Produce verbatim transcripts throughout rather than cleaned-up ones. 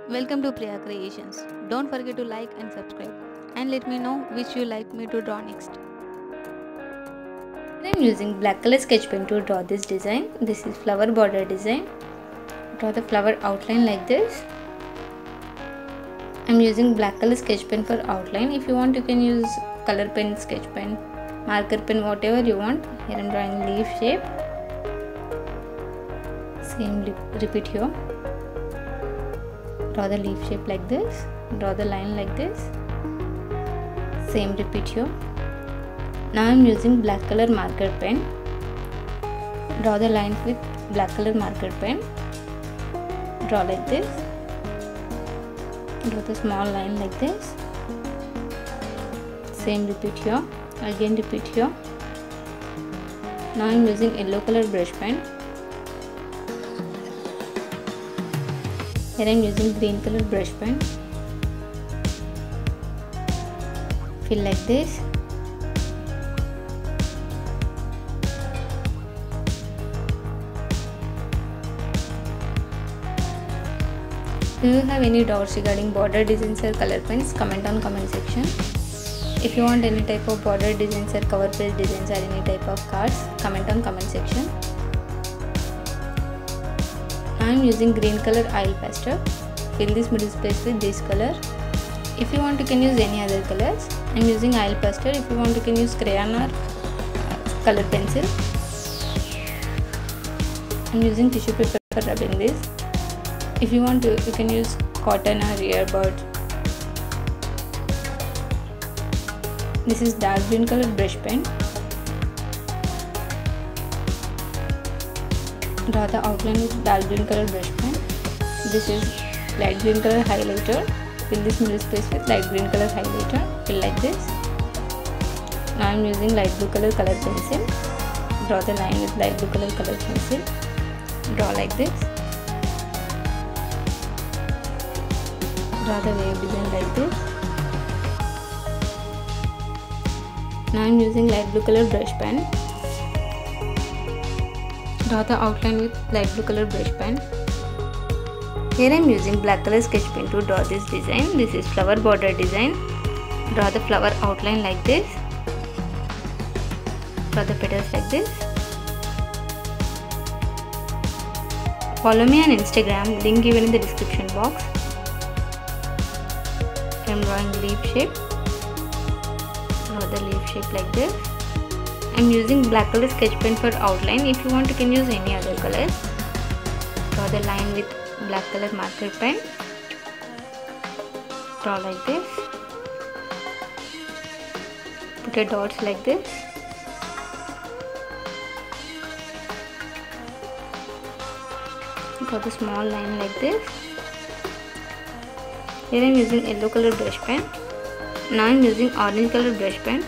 Welcome to Priya Creations. Don't forget to like and subscribe and let me know which you like me to draw next. I am using black color sketch pen to draw this design. This is flower border design. Draw the flower outline like this. I am using black color sketch pen for outline. If you want, you can use color pen, sketch pen, marker pen, whatever you want. Here I am drawing leaf shape. Same repeat here. Draw the leaf shape like this. Draw the line like this. Same repeat here. Now I am using black color marker pen. Draw the line with black color marker pen. Draw like this. Draw the small line like this. Same repeat here. Again repeat here. Now I am using yellow color brush pen. Here I am using green color brush pen. Fill like this. Do you have any doubts regarding border designs or color pens? Comment on comment section. If you want any type of border designs or cover page designs or any type of cards, comment on comment section. I am using green color oil pastel. Fill this middle space with this color. If you want, you can use any other colors. I am using oil pastel. If you want, you can use crayon or uh, color pencil. I am using tissue paper for rubbing this. If you want to, you can use cotton or earbud. This is dark green color brush pen. Draw the outline with dark green color brush pen. This is light green color highlighter. Fill this middle space with light green color highlighter. Fill like this. Now I am using light blue color color pencil. Draw the line with light blue color color pencil. Draw like this. Draw the wave design like this. Now I am using light blue color brush pen. Draw the outline with light blue color brush pen. Here I am using black color sketch pen to draw this design. This is flower border design. Draw the flower outline like this. Draw the petals like this. Follow me on Instagram, link given in the description box. I am drawing leaf shape. Draw the leaf shape like this. I am using black color sketch pen for outline. If you want, you can use any other colors. Draw the line with black color marker pen. Draw like this. Put a dots like this. Draw the small line like this. Here I am using yellow color brush pen. Now I am using orange color brush pen.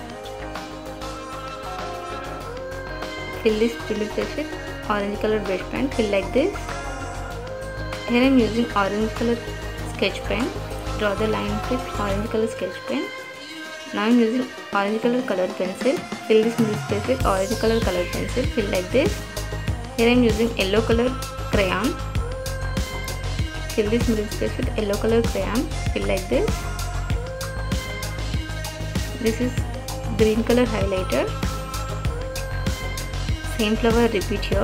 Fill this middle space with orange color brush pen. Fill like this. Here I am using orange color sketch pen. Draw the line with orange color sketch pen. Now I am using orange color color pencil. Fill this middle space with orange color color pencil. Fill like this. Here I am using yellow color crayon. Fill this middle space with yellow color crayon. Fill like this. This is green color highlighter. Same flower repeat here.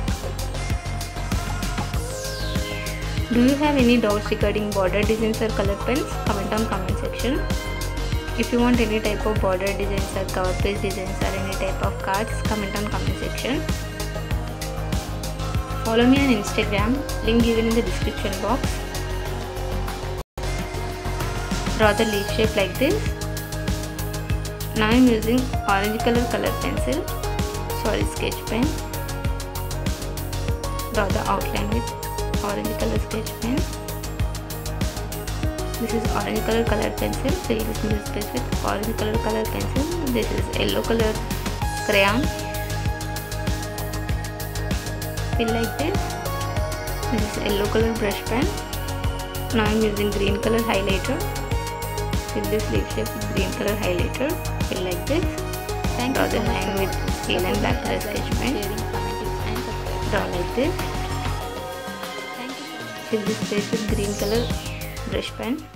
Do you have any doubts regarding border designs or color pens? Comment on comment section. If you want any type of border designs or cover page designs or any type of cards, comment on comment section. Follow me on Instagram, link given in the description box. Draw the leaf shape like this. Now I am using orange color color pencil. Sorry, sketch pen. Draw the outline with orange color sketch pen. This is orange color color pencil. Fill this middle space with orange color color pencil. This is yellow color crayon. Fill like this. This is yellow color brush pen. Now I am using green color highlighter. Fill this leaf shape with green color highlighter. Fill like this. Thank Draw you the so much line for with watching. scale and black color Subscribe, sketch pen. sharing, commenting and subscribe. Draw like this. Thank you so much. Fill this space with green color brush pen.